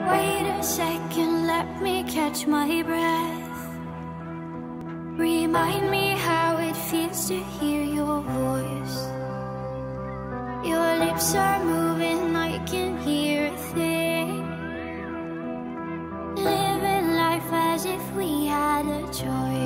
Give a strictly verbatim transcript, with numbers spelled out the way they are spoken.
Wait a second, let me catch my breath. Remind me how it feels to hear your voice. Your lips are moving, I can hear a thing. Living life as if we had a choice.